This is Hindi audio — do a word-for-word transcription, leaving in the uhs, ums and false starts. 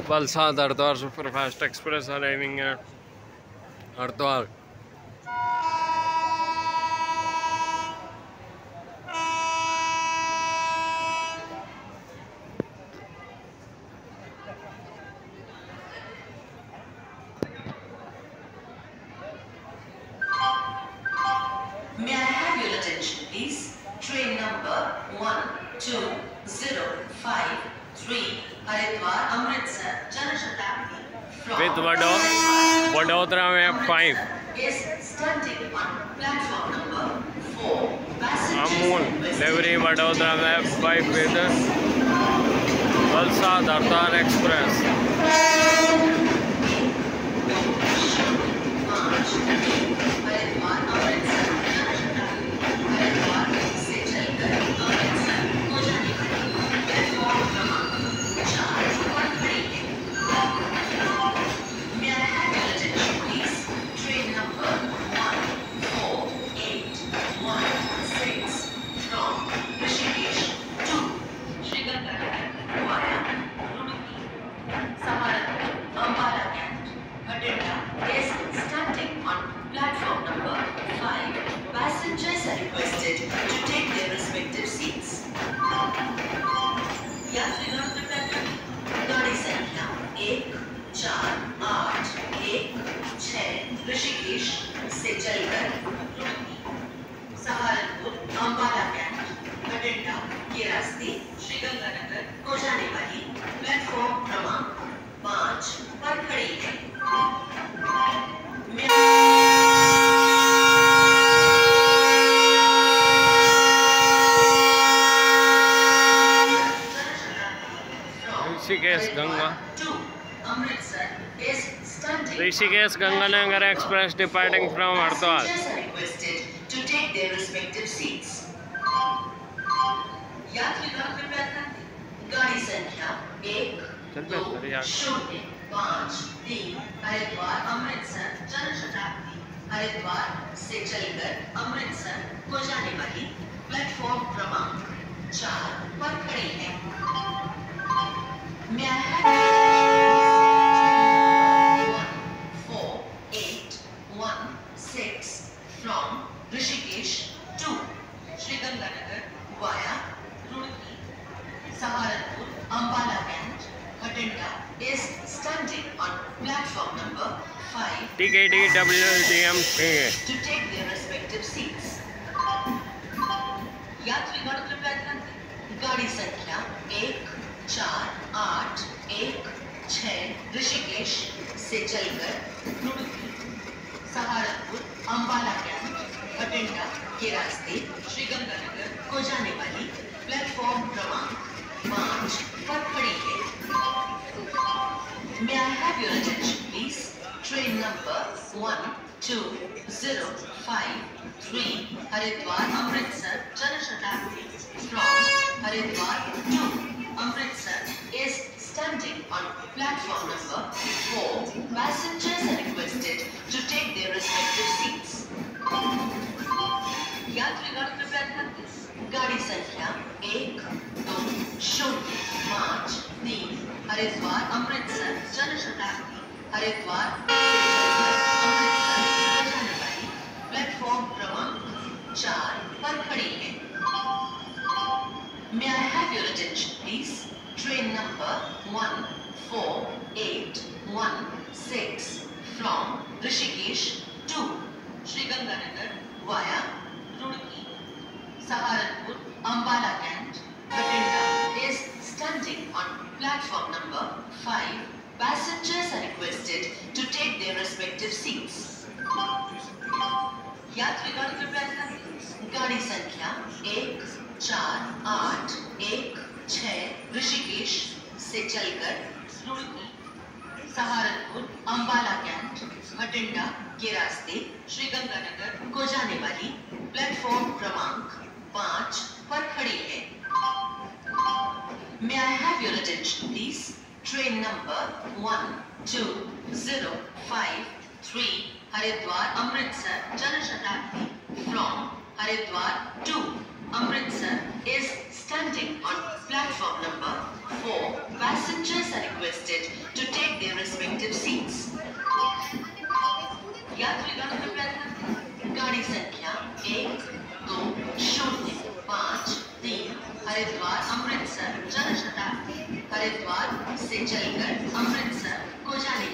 Valsad Haridwar Superfast Express arriving at Haridwar. May I have your attention, please? Train number one two zero five three Haridwar Amritsar Janashatabdi from With Vadodara में five. is standing on platform number four. Amul Livery Vadodara में five with Valsad Haridwar Express. Passengers are requested to take their respective seats. यात्रीगण कृपया गाड़ी संख्या एक चार आठ एक छह ऋषिकेश से चलकर सहारनपुर अम्बाला कैंट बठिंडा के रास्ते श्री गंगानगर को जाने वाली प्लेटफॉर्म क्रमांक पाँच पर खड़ी है। Rishikesh Ganga Rishikesh Ganganagar Express departing from Haridwar. Requested to take their respective seats. यात्रीगण कृपया गाड़ी संख्या एक दो शून्य पाँच तीन हरिद्वार अमृतसर जनशताब्दी हरिद्वार से चलकर अमृतसर को जाने वाली प्लेटफॉर्म क्रमांक चार पर खड़ी है। May I have one four eight one six from Rishikesh to Shri Ganganagar via Saharanpur Ambala Kant Bhatinda is standing on platform number five. T K D W D M to take their respective seats. यात्रीगण कृपया ध्यान दें। गाड़ी संख्या एक चार आठ एक छह ऋषिकेश से चलकर सहारनपुर अम्बाला कैंट बठिंडा के रास्ते श्री गंगानगर को जाने वाली प्लेटफॉर्म क्रमांक पाँच पर खड़ी है। May I have your attention, please? Train number one two zero five three Haridwar Amritsar Janashatabdi from Haridwar to Amritsar is standing on platform number four. Passengers are requested to take their respective seats. यात्रीगण कृपया ध्यान दें। गाड़ी संख्या एक दो शून्य पाँच तीन हरिद्वार अमृतसर जनशताब्दी हरिद्वार अमृतसर जाने वाली प्लेटफॉर्म क्रमांक चार पर खड़ी है। May I have your attention, please? Train number one four eight one six from Rishikesh to Shri Ganganagar via Rudki, Saharanpur, Ambala Kant, Bhatinda is standing on platform number five. Passengers are requested to take their respective seats. यात्रीगण कृपया ध्यान दें। गाड़ी संख्या एक चार आठ एक छह ऋषिकेश से चलकर सहारनपुर अम्बाला कैंट बठिंडा के रास्ते श्री गंगानगर को जाने वाली प्लेटफॉर्म क्रमांक पाँच पर खड़ी है। May I have your attention, please? Train number one two zero five three Haridwar Amritsar Janashatabdi from Haridwar to Amritsar is standing on platform number four. Passengers Passengers are requested to take their respective seats. यात्रीगण कृपया ध्यान दें। गाड़ी संख्या एक दो शून्य पाँच तीन हरिद्वार अमृतसर जनशताब्दी हरिद्वार से चलकर अमृतसर को जाने